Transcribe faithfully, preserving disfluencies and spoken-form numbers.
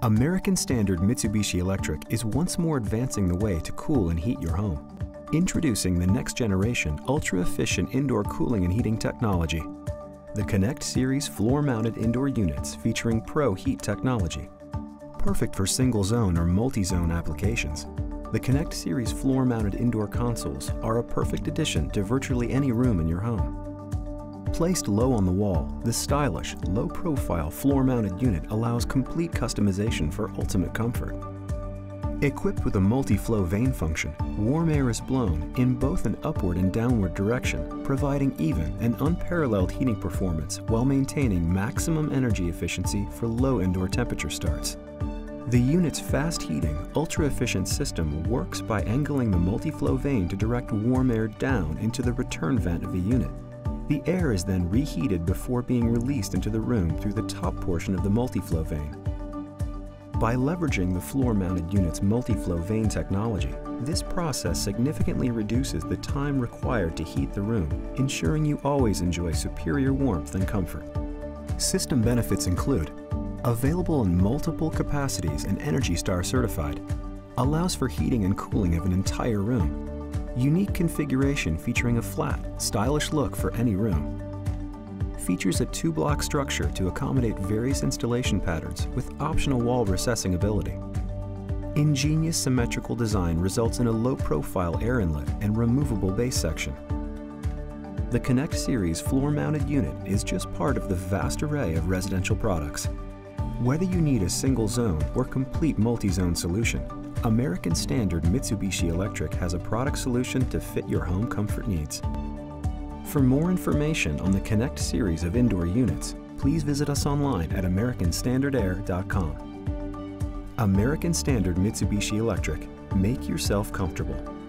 American Standard Mitsubishi Electric is once more advancing the way to cool and heat your home. Introducing the next generation ultra-efficient indoor cooling and heating technology. The Connect Series floor-mounted indoor units featuring Pro Heat technology. Perfect for single-zone or multi-zone applications. The Connect Series floor-mounted indoor consoles are a perfect addition to virtually any room in your home. Placed low on the wall, this stylish, low-profile floor-mounted unit allows complete customization for ultimate comfort. Equipped with a multi-flow vane function, warm air is blown in both an upward and downward direction, providing even and unparalleled heating performance while maintaining maximum energy efficiency for low indoor temperature starts. The unit's fast heating, ultra-efficient system works by angling the multi-flow vane to direct warm air down into the return vent of the unit. The air is then reheated before being released into the room through the top portion of the multi-flow vane. By leveraging the floor-mounted unit's multi-flow vane technology, this process significantly reduces the time required to heat the room, ensuring you always enjoy superior warmth and comfort. System benefits include available in multiple capacities and ENERGY STAR certified, allows for heating and cooling of an entire room, unique configuration featuring a flat, stylish look for any room, features a two-block structure to accommodate various installation patterns with optional wall recessing ability. Ingenious symmetrical design results in a low-profile air inlet and removable base section. The Connect Series floor-mounted unit is just part of the vast array of residential products. Whether you need a single zone or complete multi-zone solution, American Standard Mitsubishi Electric has a product solution to fit your home comfort needs. For more information on the Connect series of indoor units, please visit us online at American Standard Air dot com. American Standard Mitsubishi Electric. Make yourself comfortable.